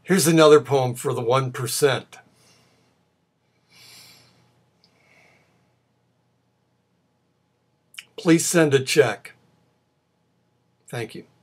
Here's another poem for the 1%. Please send a check. Thank you.